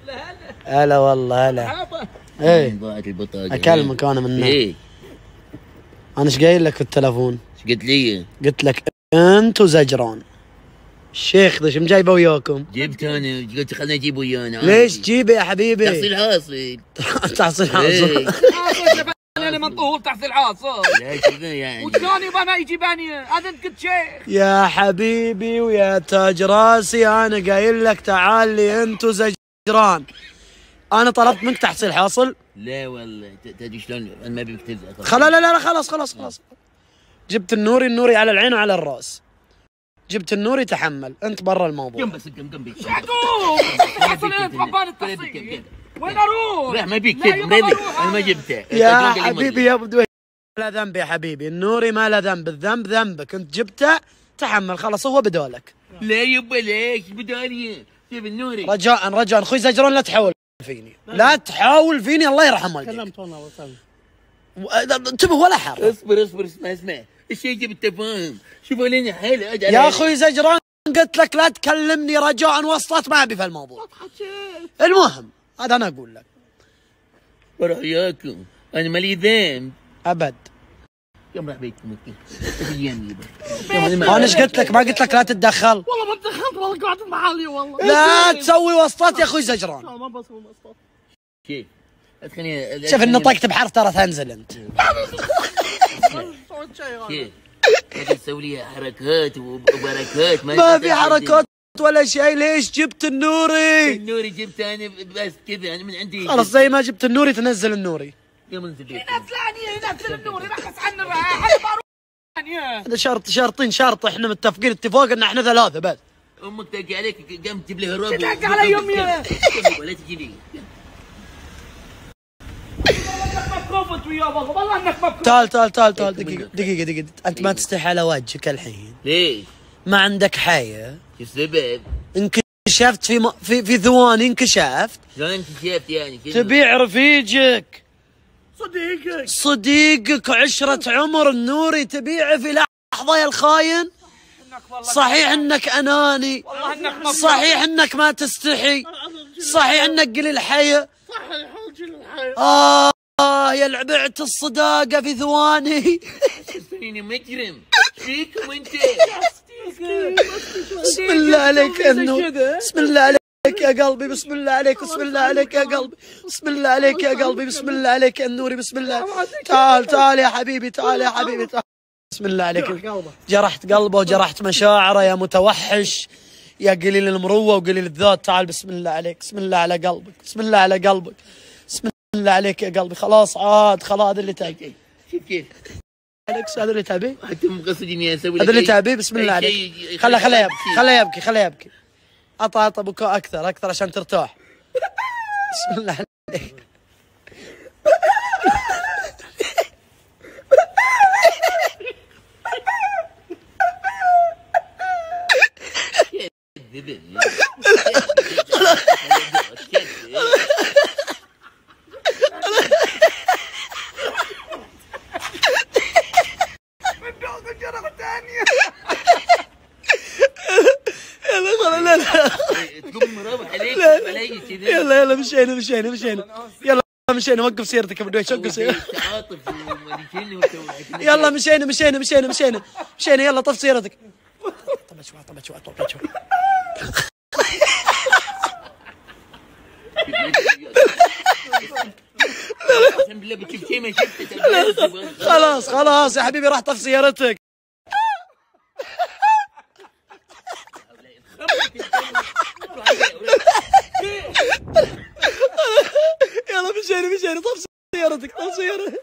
هلا والله هلا. ايه ضاعت البطاقة. اكلمك انا من هنا. ايه انا ايش قايل لك في التلفون؟ ايش قلت لي؟ قلت لك انت وزجران. الشيخ ذا شو جايبه وياكم؟ جبت انا، قلت خلنا نجيب ويانا. ليش جيبه يا حبيبي؟ تحصيل حاصل. تحصيل حاصل. إيه. انا منطول تحصيل حاصل. لا كذا يعني. وشلون يبا ما يجيبني؟ هذا انت كنت شيخ. يا حبيبي ويا تاج راسي انا قايل لك تعال لي انت وزجران. انا طلبت منك تحصيل حاصل؟ لا والله تدري شلون انا ما ابي اكتب. لا خلاص. جبت النوري على العين وعلى الراس. جبت النوري تحمل، انت برا الموضوع. قم بس قم بيك. تحصل انت ربان التحصيل. وين اروح؟ لا ما بيك كذب انا ما جبته. يا حبيبي يا ابو لا ذنب يا حبيبي، النوري ما له ذنب، الذنب ذنبك، انت جبته تحمل خلاص هو بدالك. لا يبا ليش بدالي؟ جيب النوري. رجاء اخوي زجران لا تحاول فيني، لا تحاول فيني الله يرحم والديك. كلمت والله انتبه ولا حرف. اصبر اسمع الشيء جبته فاهم. شوفوا لنا حيل يا اخوي زجران قلت لك لا تكلمني رجاء وسطات ما ابي في الموضوع. المهم هذا انا اقول لك. وراياكم انا مالي ذنب ابد. يوم راح بيتكم انا ايش قلت لك؟ ما قلت لك لا تتدخل؟ والله ما تدخلت والله قعدت محلي والله. لا تسوي وسطات يا اخوي زجران. ما بسوي وسطات. كيف؟ شوف ان نطقت بحرف ترى تنزل انت. كيف؟ تسوي لي حركات وبركات ما في حركات ولا شيء. ليش جبت النوري؟ النوري جبته انا بس كذا انا من عندي. خلاص زي ما جبت النوري تنزل النوري. يوم انزل بيتكم. ينزل النور ينقص عنا هذا شرط احنا متفقين اتفاق ان احنا ثلاثه بس. امك تلقى عليك قام تجيب لي هراب. تلقى علي امي. ولا تجي لي. والله انك مبكوف. تعال دقيقة انت ما تستحي على وجهك الحين. ليش؟ ما عندك حياة. شو السبب؟ انكشفت في ثواني انكشفت. شلون انكشفت يعني كذا؟ تبيع رفيجك صديقك عشرة عمر النوري تبيعه في لحظة يا الخاين؟ صحيح انك اناني، صحيح انك ما تستحي، صحيح انك قليل حياة. يا بعت الصداقة في ثواني. تسويني مجرم. فيكم انت. بسم الله عليك يا النور، بسم الله عليك يا قلبي، بسم الله عليك، بسم الله عليك يا قلبي، بسم الله عليك يا قلبي، بسم الله عليك يا النوري، بسم الله. تعال يا حبيبي، تعال. بسم الله عليك. جرحت قلبه وجرحت مشاعره يا متوحش، يا قليل المروة وقليل الذات. تعال بسم الله عليك، بسم الله على قلبك، بسم الله على قلبك، بسم الله عليك يا قلبي. خلاص هذا اللي تبي. شوف كيف؟ هذا اللي تبي؟ انتم مقصدين اسوي هذا اللي تبي؟ بسم الله عليك. خله يبكي. عطى بكاء اكثر عشان ترتاح. بسم الله عليك. يلا مشينا وقف سيارتك ابو دويش، وقف سيارتك. يلا مشينا يلا طف سيارتك. طب شوي. خلاص يا حبيبي راح طف سيارتك. يلا مشينا طف سيارتك.